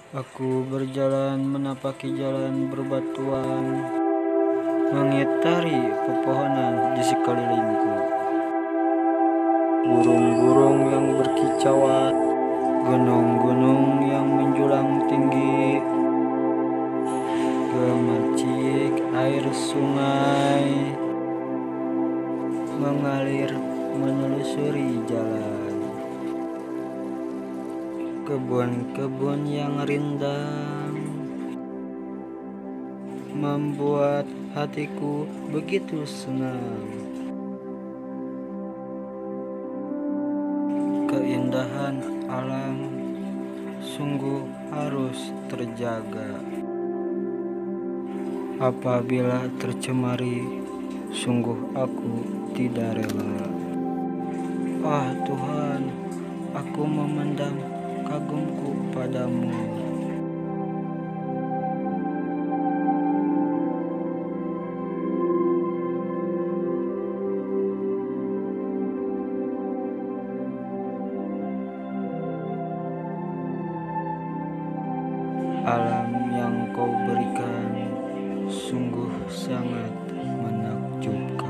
Aku berjalan menapaki jalan berbatuan, mengitari pepohonan di sekelilingku. Burung-burung yang berkicauan, gunung-gunung yang menjulang tinggi, gemercik air sungai mengalir menelusuri jalan. Kebun-kebun yang rindang membuat hatiku begitu senang. Keindahan alam sungguh harus terjaga. Apabila tercemari, sungguh aku tidak rela. Ah Tuhan, aku memendam kagumku padamu. Alam yang kau berikan sungguh sangat menakjubkan.